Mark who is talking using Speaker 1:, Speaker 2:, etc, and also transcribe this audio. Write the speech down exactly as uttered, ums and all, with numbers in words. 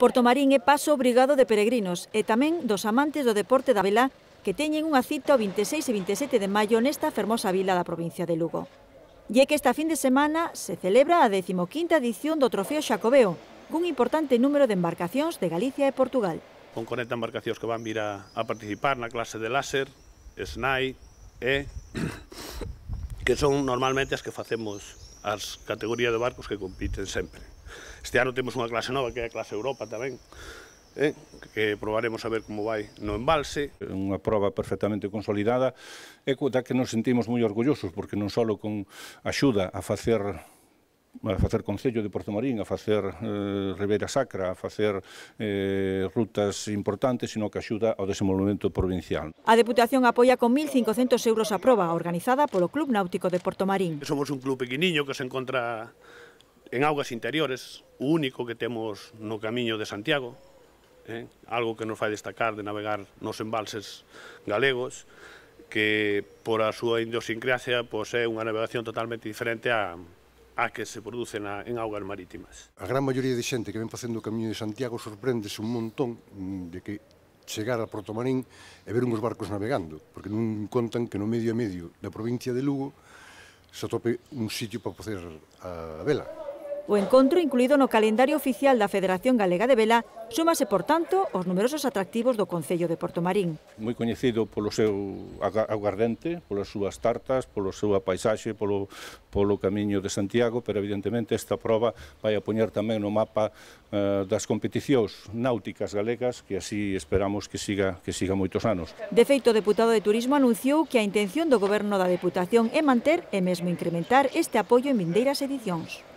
Speaker 1: Portomarín é paso obrigado de peregrinos e tamén dos amantes do deporte da vela que teñen unha cita o vinte e seis e vinte e sete de maio nesta fermosa vila da provincia de Lugo. E é que esta fin de semana se celebra a decimoquinta edición do Trofeo Xacobeo, cun importante número de embarcacións de Galicia e Portugal.
Speaker 2: Con corenta embarcacións que van vir a, a participar na clase de láser, S N A I e que son normalmente as que facemos as categorías de barcos que compiten sempre. Este ano temos unha clase nova que é a clase Europa tamén, eh, que probaremos a ver como vai no embalse.
Speaker 3: Unha proba perfectamente consolidada e da que nos sentimos moi orgullosos porque non só con axuda a facer a facer Concello de Portomarín, a facer eh, Ribeira Sacra, a facer eh, rutas importantes, sino que axuda ao desenvolvemento provincial.
Speaker 1: A Deputación apoia con mil cincocentos euros a proba organizada polo Club Náutico de Portomarín.
Speaker 2: Somos un club pequeniño que se encontra en augas interiores, o único que temos no camiño de Santiago, eh, algo que nos fai destacar de navegar nos embalses galegos, que por a súa idiosincrasia pois, é unha navegación totalmente diferente a a que se produce na, en augas marítimas.
Speaker 4: A gran maioría de xente que ven facendo o camiño de Santiago sorpréndese un montón de que chegar a Portomarín e ver uns barcos navegando, porque non contan que no medio e medio da provincia de Lugo se atope un sitio para facer a vela.
Speaker 1: O encontro, incluído no calendario oficial da Federación Galega de Vela, súmase, por tanto, aos numerosos atractivos do Concello de Portomarín.
Speaker 3: Moi coñecido polo seu aguardente, polas súas tartas, polo seu paisaxe, polo, polo camiño de Santiago, pero evidentemente esta proba vai a poñer tamén no mapa eh, das competicións náuticas galegas, que así esperamos que siga, que siga moitos anos.
Speaker 1: De feito, o deputado de Turismo anunciou que a intención do Goberno da Deputación é manter e mesmo incrementar este apoio en vindeiras edicións.